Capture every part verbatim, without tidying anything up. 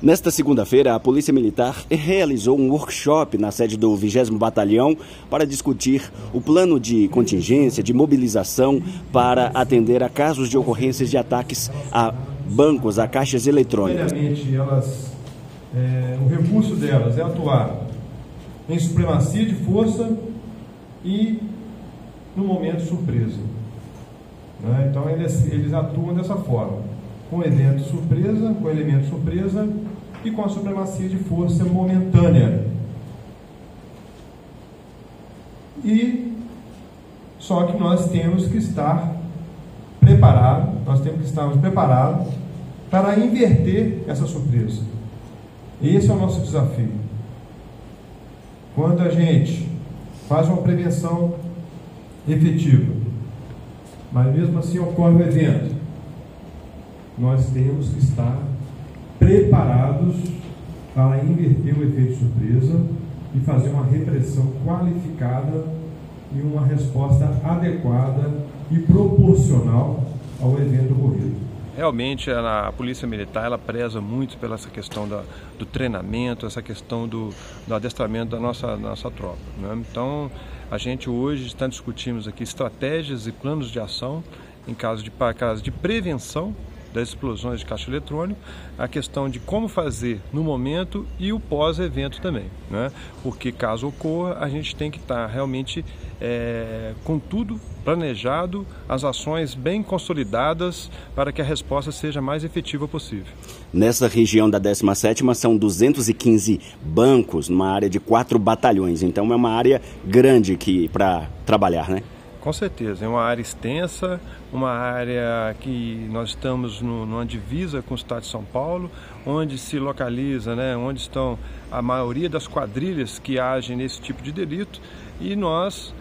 Nesta segunda-feira, a Polícia Militar realizou um workshop na sede do vigésimo Batalhão para discutir o plano de contingência, de mobilização para atender a casos de ocorrências de ataques a bancos, a caixas eletrônicas. Elas, é, o recurso delas é atuar em supremacia de força e no momento surpresa. Né? Então eles, eles atuam dessa forma, com evento surpresa, com elemento surpresa e com a supremacia de força momentânea. E só que nós temos que estar preparados, nós temos que estarmos preparados para inverter essa surpresa. Esse é o nosso desafio. Quando a gente faz uma prevenção efetiva, mas mesmo assim ocorre o evento, nós temos que estar preparados para inverter o efeito surpresa e fazer uma repressão qualificada e uma resposta adequada e proporcional ao evento ocorrido. Realmente a Polícia Militar ela preza muito pela essa questão da, do treinamento, essa questão do, do adestramento da nossa, nossa tropa. Né? Então a gente hoje está discutindo aqui estratégias e planos de ação em caso de, caso de prevenção das explosões de caixa eletrônico, a questão de como fazer no momento e o pós-evento também, né? Porque caso ocorra, a gente tem que estar realmente é, com tudo planejado, as ações bem consolidadas para que a resposta seja a mais efetiva possível. Nessa região da décima sétima são duzentos e quinze bancos, numa área de quatro batalhões, então é uma área grande para trabalhar, né? Com certeza, é uma área extensa, uma área que nós estamos no, numa divisa com o estado de São Paulo, onde se localiza, né, onde estão a maioria das quadrilhas que agem nesse tipo de delito, e nós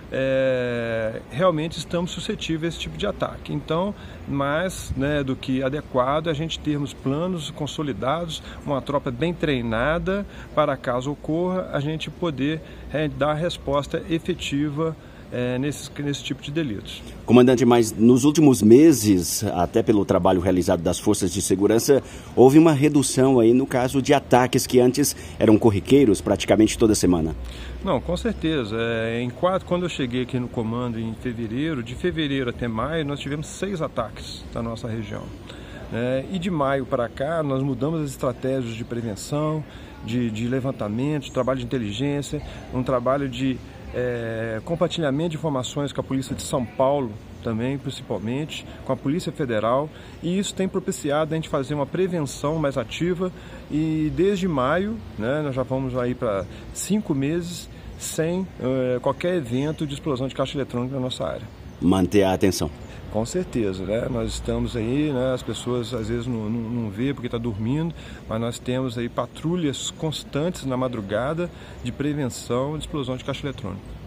é, realmente estamos suscetíveis a esse tipo de ataque. Então, mais né, do que adequado a gente termos planos consolidados, uma tropa bem treinada para caso ocorra, a gente poder é, dar resposta efetiva É, nesse, nesse tipo de delitos. Comandante, mas nos últimos meses, até pelo trabalho realizado das forças de segurança, houve uma redução aí no caso de ataques que antes eram corriqueiros praticamente toda semana. Não, com certeza. É, em quatro, quando eu cheguei aqui no comando em fevereiro, de fevereiro até maio, nós tivemos seis ataques na nossa região. É, e de maio para cá, nós mudamos as estratégias de prevenção, de, de levantamento, de trabalho de inteligência, um trabalho de É, compartilhamento de informações com a Polícia de São Paulo também, principalmente, com a Polícia Federal, e isso tem propiciado a gente fazer uma prevenção mais ativa e desde maio, né, nós já vamos aí para cinco meses sem é, qualquer evento de explosão de caixa eletrônica na nossa área. Manter a atenção. Com certeza, né? Nós estamos aí, né? As pessoas às vezes não, não, não vê porque está dormindo, mas nós temos aí patrulhas constantes na madrugada de prevenção de explosão de caixa eletrônica.